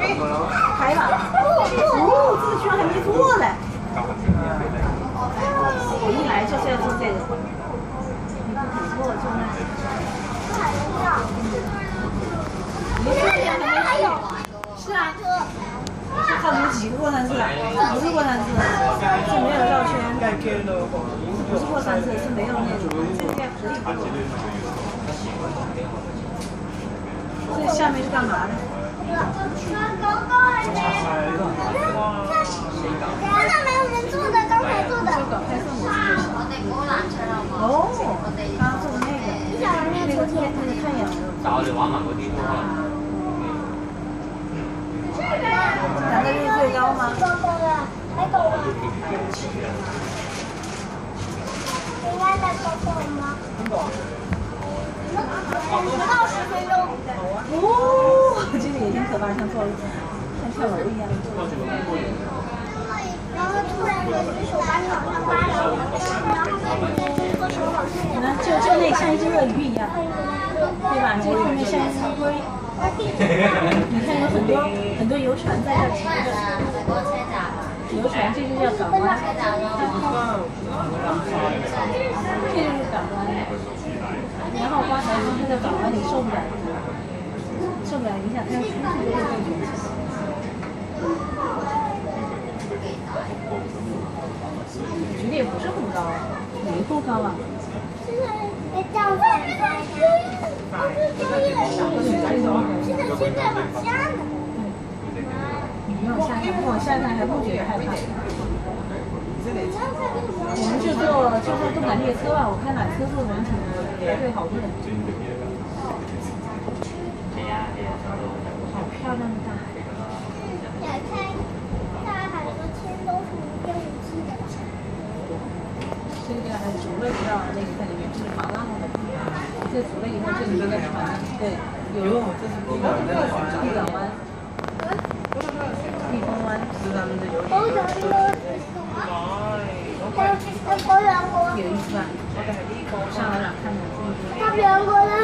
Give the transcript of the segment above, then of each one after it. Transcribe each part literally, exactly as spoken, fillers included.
开了。哦，这个居然还没做嘞！我一来就是要做这个。你不肯做就那。你这边还没有。是啊。看不是几个过山车啊？这不是过山车，这没有绕圈。不是过山车，是没有那种。这个应该可以过。这下面是干嘛的？ 看到没有人做的，刚才做的。 哦，刚刚做的那个。 你想玩那个天那个太阳？ 找你玩埋嗰啲都可能。 哪个是最高吗？ 高高的，还高吗？应该在高高吗？不到十分钟。 哦，这个也挺可怕，像做像跳楼一样。 然后突然有只手把你往上拉，然后然后那个手往上。 你看，就就那像一只鳄鱼一样，对吧？这后面像一只乌龟。你看有很多很多游船在这骑着。游船这就叫港湾。这就是港湾。然后刚才说他在港湾里受不了，受不了影响，他要出去就会被卷起来。觉得也不是很高，没多高啊。 现在别这样子。现在现在往下呢。 你往下看，往下看还不觉得害怕。我们就坐就坐动感列车吧，我看缆车坐的人挺多的，排队好多人。好漂亮的大海。 打开大海和天都是无边无际的。 这个还煮了知道那个在里面就是麻辣的，这煮了以后这里面的船，对，有这是地港湾，地港湾，避风湾，是他们的游高原锅，那高原锅有意思吧？上来哪看的？ 高原锅呢？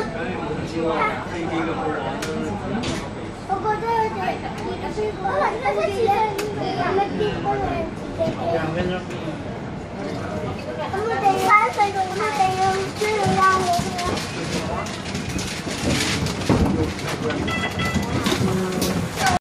我觉得这我很这是其实他们地方人提的。两分钟。我们得三分钟，我们得用这样的。